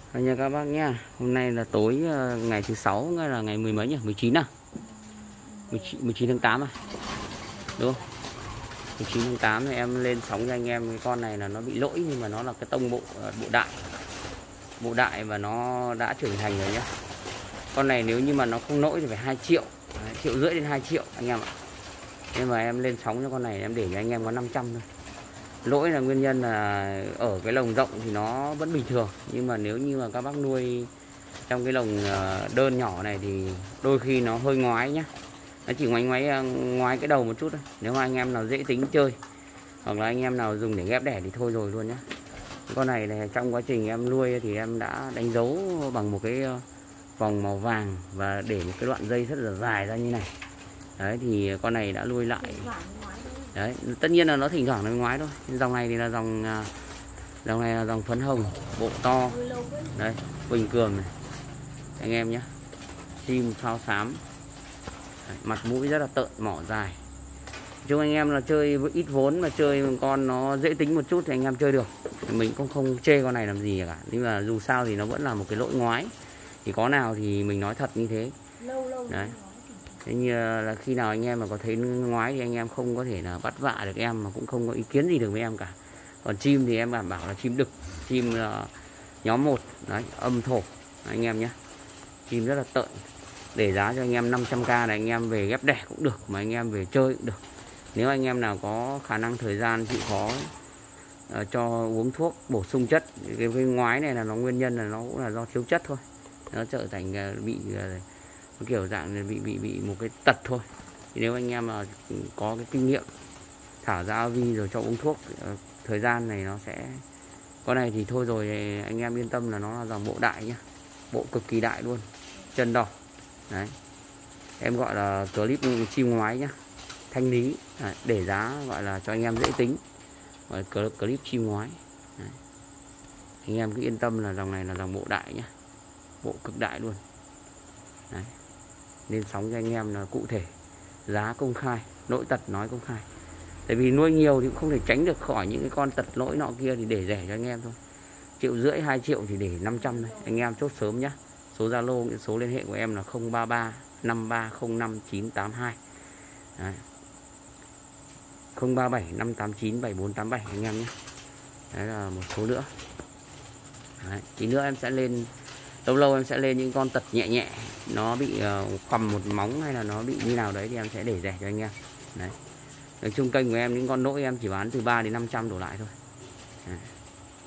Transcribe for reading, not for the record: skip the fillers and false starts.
Nha các bác nhá. Hôm nay là tối ngày thứ 6, ngay là ngày mười mấy nhỉ? 19 à? 19 tháng 8 à? Đúng không? 19 tháng 8 thì em lên sóng cho anh em cái con này là nó bị lỗi, nhưng mà nó là cái tông bộ đại. Bộ đại và nó đã trưởng thành rồi nhá. Con này nếu như mà nó không lỗi thì phải 2 triệu. 1,5 triệu đến 2 triệu anh em ạ. Nhưng mà em lên sóng cho con này em để cho anh em có 500 thôi. Lỗi là nguyên nhân là ở cái lồng rộng thì nó vẫn bình thường, nhưng mà nếu như mà các bác nuôi trong cái lồng đơn nhỏ này thì đôi khi nó hơi ngoái nhá. Nó chỉ ngoái cái đầu một chút thôi. Nếu mà anh em nào dễ tính chơi hoặc là anh em nào dùng để ghép đẻ thì thôi rồi luôn nhá. Con này trong quá trình em nuôi thì em đã đánh dấu bằng một cái vòng màu vàng và để một cái đoạn dây rất là dài ra như này. Đấy thì con này đã nuôi lại. Đấy, tất nhiên là nó thỉnh thoảng nó ngoái thôi. Dòng này thì là dòng này là dòng phấn hồng, bộ to. Đấy, Quỳnh Cường này. Anh em nhé. Chim phao xám. Đấy, mặt mũi rất là tợn, mỏ dài. Chúng anh em là chơi với ít vốn mà chơi một con nó dễ tính một chút thì anh em chơi được. Mình cũng không chê con này làm gì cả. Nhưng mà dù sao thì nó vẫn là một cái lỗi ngoái. Thì có nào thì mình nói thật như thế. Đấy. Thế như là khi nào anh em mà có thấy ngoái thì anh em không có thể là bắt vạ được em, mà cũng không có ý kiến gì được với em cả. Còn chim thì em đảm bảo là chim đực, chim nhóm 1, đấy, âm thổ anh em nhé. Chim rất là tợn. Để giá cho anh em 500k này, anh em về ghép đẻ cũng được, mà anh em về chơi cũng được. Nếu anh em nào có khả năng thời gian chịu khó cho uống thuốc bổ sung chất. Cái ngoái này là nó nguyên nhân là nó cũng là do thiếu chất thôi. Nó trở thành bị kiểu dạng bị một cái tật thôi. Thì nếu anh em mà có cái kinh nghiệm thả ra AV rồi cho uống thuốc, thời gian này nó sẽ, con này thì thôi rồi, anh em yên tâm là nó là dòng bộ đại nhá, bộ cực kỳ đại luôn, chân đỏ. Đấy, em gọi là clip chim ngoái nhá, thanh lý. Đấy, để giá gọi là cho anh em dễ tính, gọi là clip chim ngoái. Đấy, anh em cứ yên tâm là dòng này là dòng bộ đại nhá, bộ cực đại luôn. Đấy, nên sóng cho anh em là cụ thể, giá công khai, lỗi tật nói công khai. Tại vì nuôi nhiều thì cũng không thể tránh được khỏi những cái con tật lỗi nọ kia, thì để rẻ cho anh em thôi. 1,5 triệu 2 triệu thì để 500 thôi. Anh em chốt sớm nhá. Số Zalo, số liên hệ của em là 033 5305 982. Đấy, 037 589 7487 anh em nhé. Đấy là một số nữa. Đấy, tí nữa em sẽ lên, lâu em sẽ lên những con tật nhẹ nhẹ, nó bị khoằm một móng hay là nó bị như nào đấy thì em sẽ để rẻ cho anh em. Đấy, nói chung kênh của em những con lỗi em chỉ bán từ 3 đến 500 đổ lại thôi. Đấy.